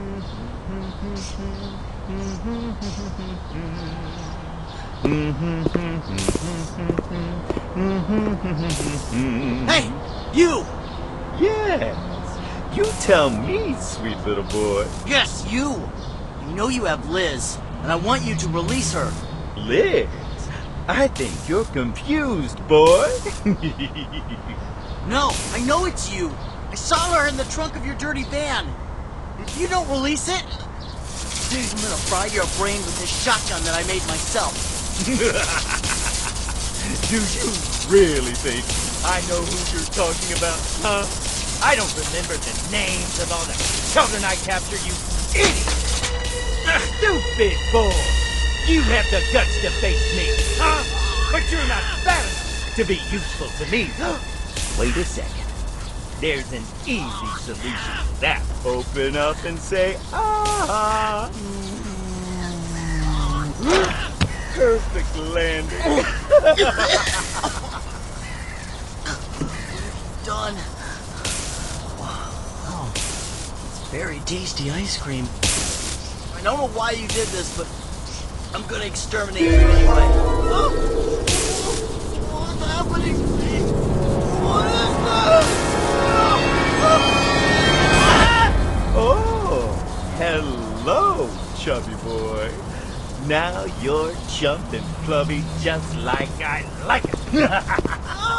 Hey, you! Yes, you tell me, sweet little boy. Yes, you! You know you have Liz, and I want you to release her. Liz? I think you're confused, boy. No, I know it's you. I saw her in the trunk of your dirty van. If you don't release it, I'm gonna fry your brain with this shotgun that I made myself. Do you really think I know who you're talking about, huh? I don't remember the names of all the children I captured, you idiot! Stupid boy! You have the guts to face me, huh? But you're not fat enough to be useful to me. Wait a second. There's an easy solution to that. Open up and say, ah. Perfect landing. Done. Wow. It's very tasty ice cream. I don't know why you did this, but I'm gonna exterminate you anyway. Oh! What's happening to me? What is that? Oh, hello, chubby boy. Now you're chump and clubby just like I like it.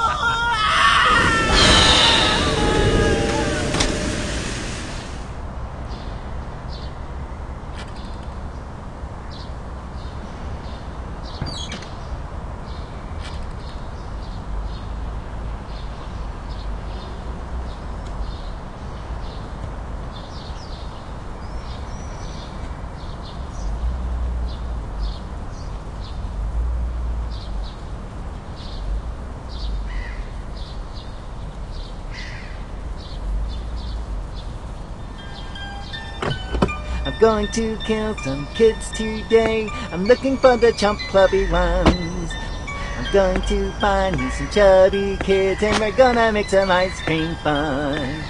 I'm going to kill some kids today. I'm looking for the chump clubby ones. I'm going to find me some chubby kids and we're gonna make some ice cream fun.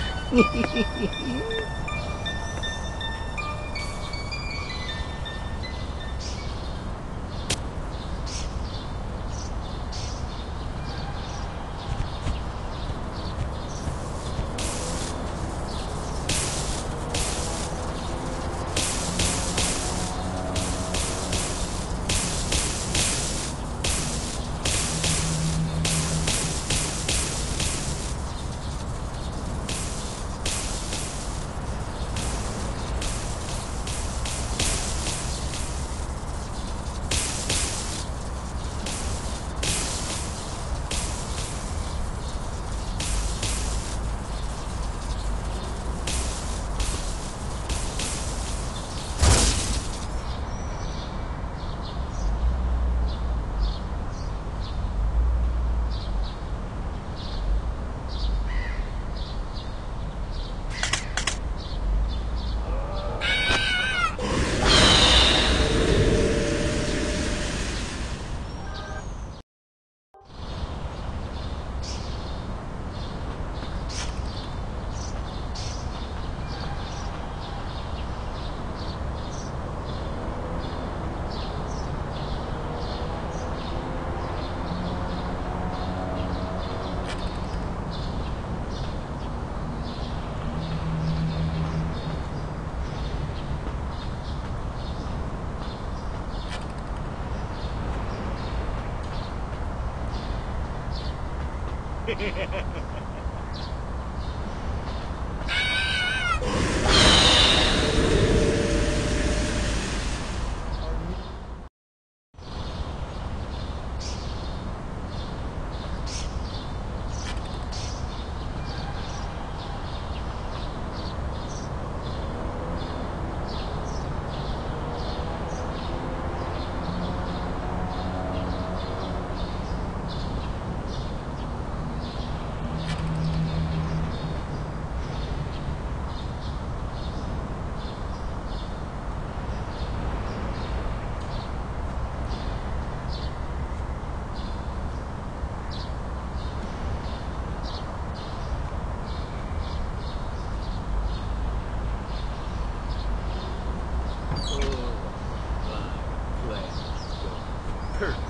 Oh, my plan's going perfect.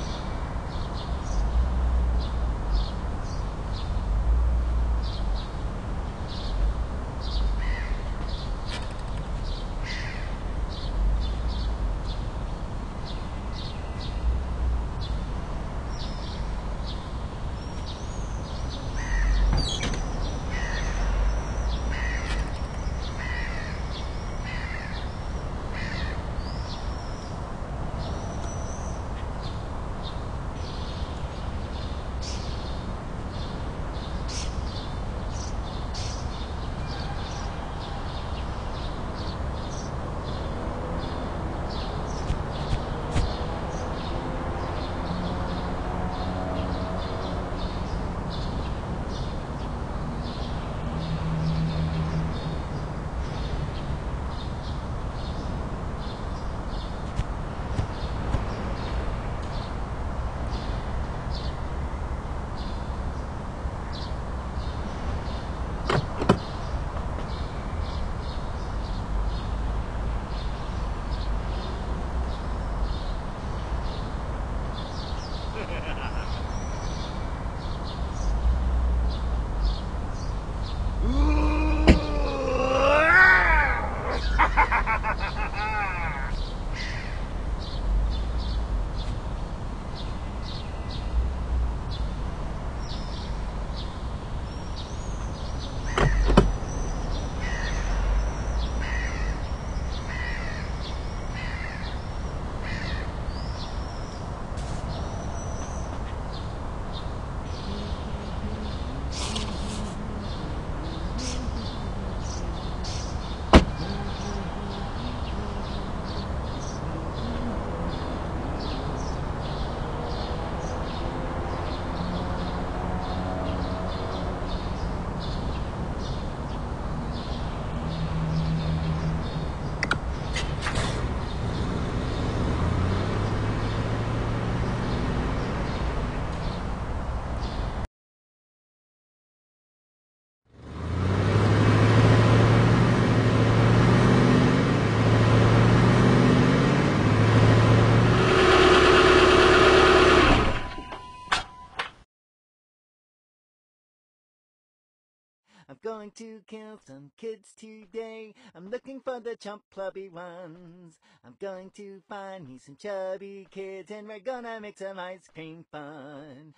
I'm going to kill some kids today. I'm looking for the chump clubby ones. I'm going to find me some chubby kids and we're gonna make some ice cream fun.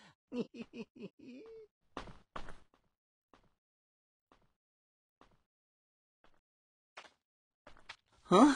Huh?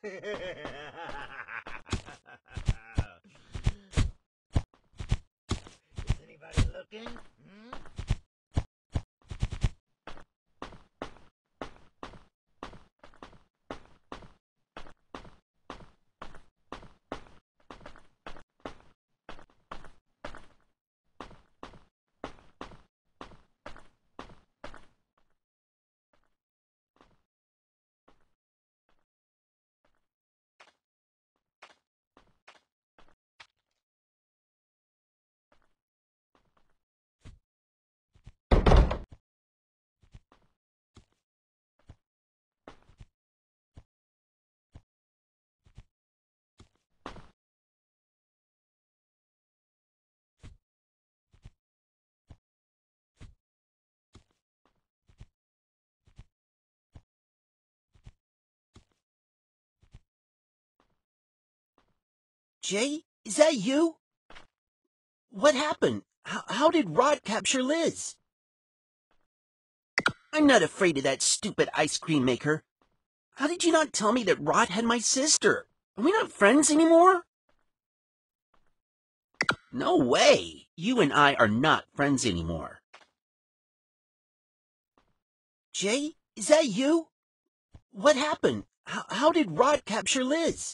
anybody looking? Hmm? Jay, is that you? What happened? How did Rod capture Liz? I'm not afraid of that stupid ice cream maker. How did you not tell me that Rod had my sister? Are we not friends anymore? No way. You and I are not friends anymore. Jay, is that you? What happened? How did Rod capture Liz?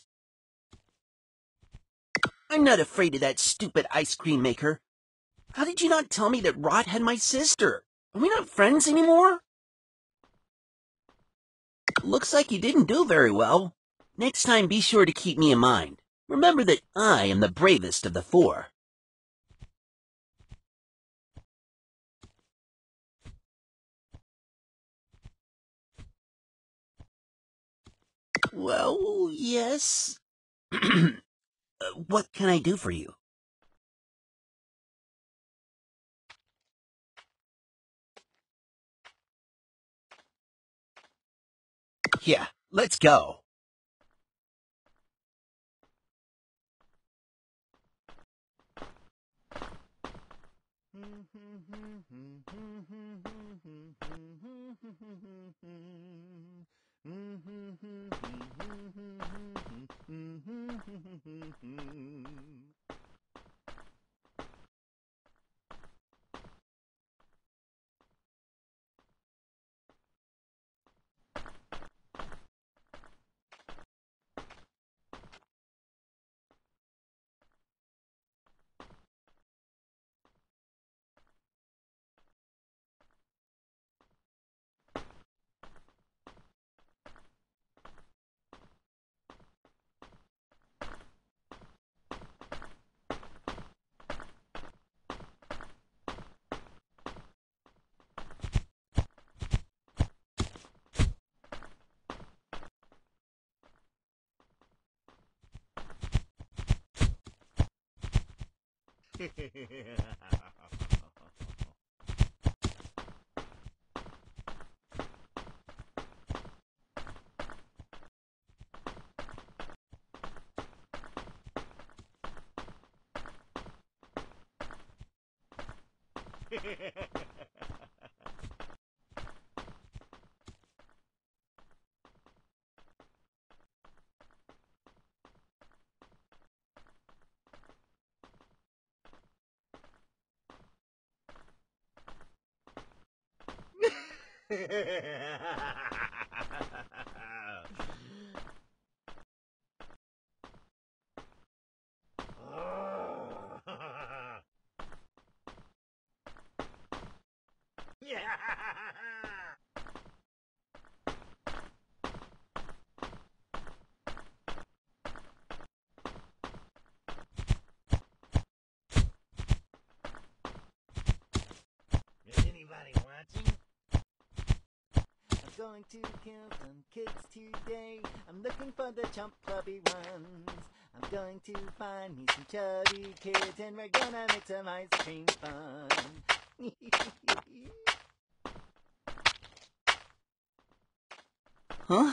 I'm not afraid of that stupid ice cream maker. How did you not tell me that Rod had my sister? Are we not friends anymore? Looks like you didn't do very well. Next time be sure to keep me in mind. Remember that I am the bravest of the four. Well, yes. What can I do for you? Yeah, let's go. Is anybody watching? I'm going to kill some kids today. I'm looking for the chump clubby ones. I'm going to find me some chubby kids and we're gonna make some ice cream fun. Huh?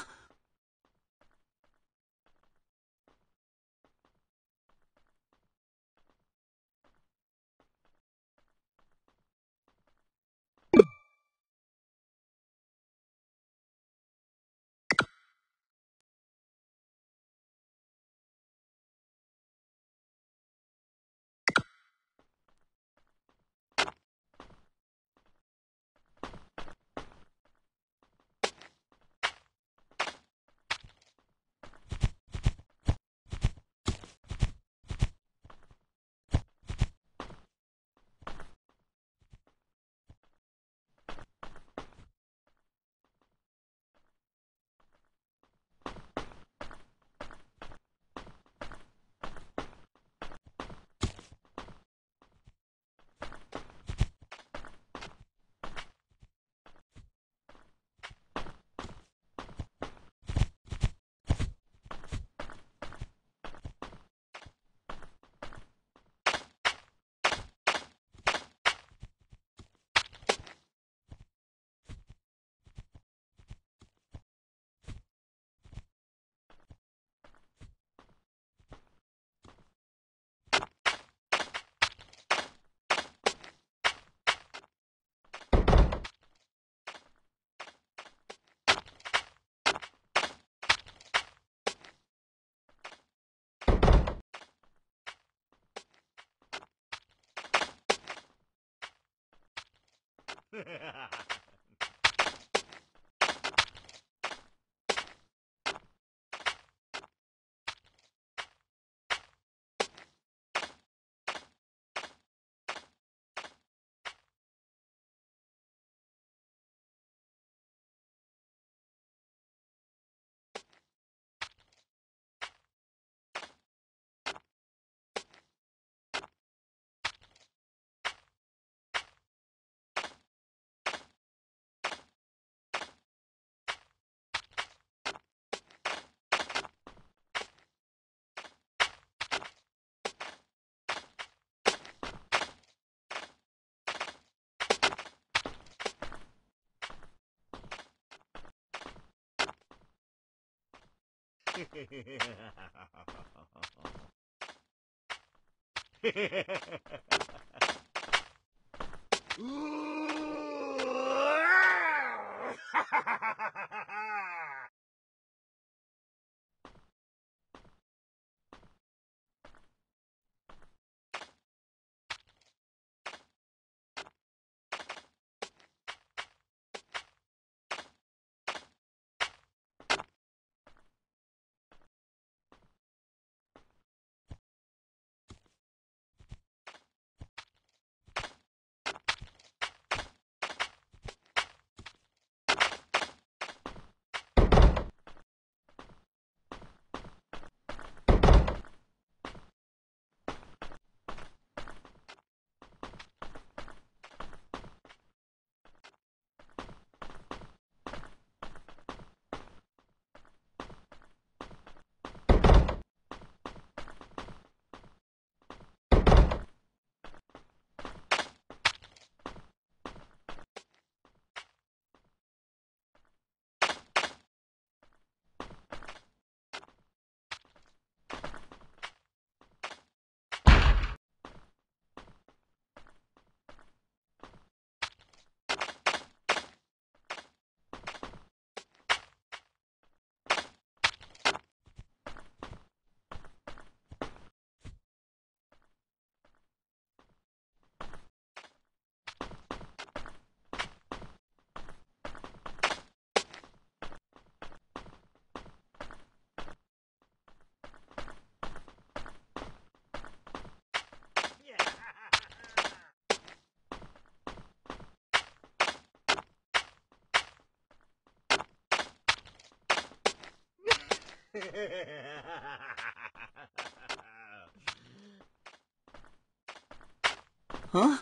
Huh?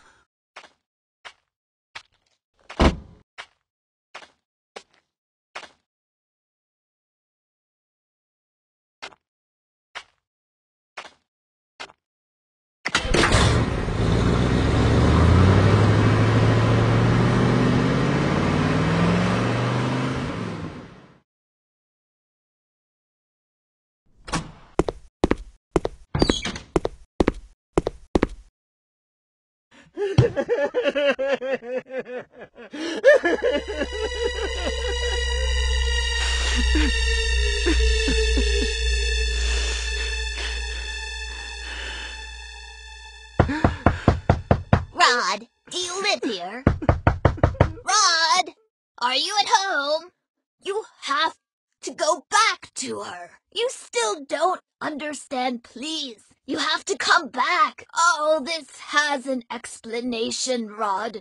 Rod, do you live here? Rod, are you at home? You have to go back to her. You still don't understand, please. You have to come back. Oh, this has an explanation, Rod.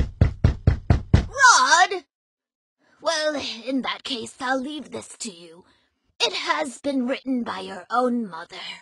Rod! Well, in that case, I'll leave this to you. It has been written by your own mother.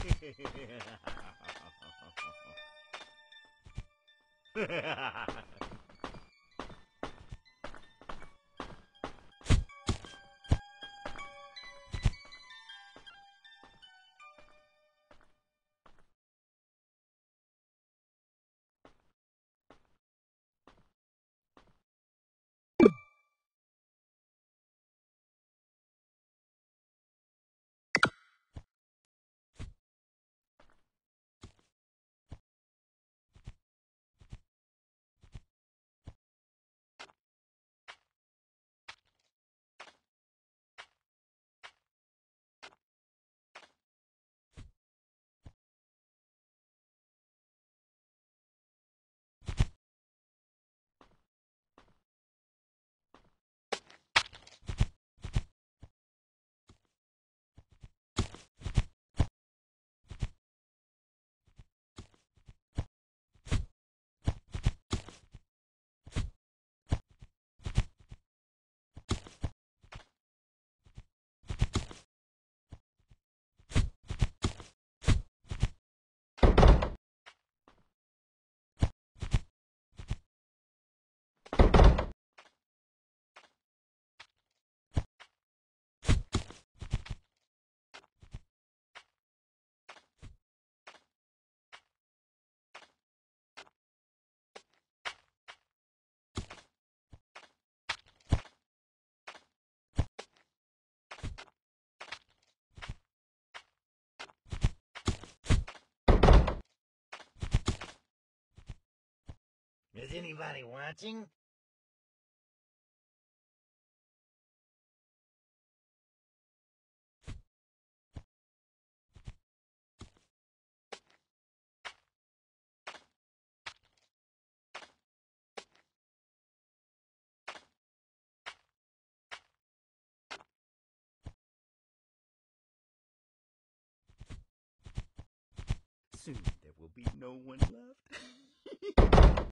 Is anybody watching? Soon there will be no one left.